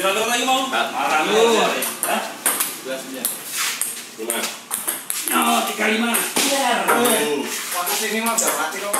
Kira-kira lagi mau? Marah lu. Hah? 5. Nyo, 35. Biar. Waktu sini mah udah mati kok.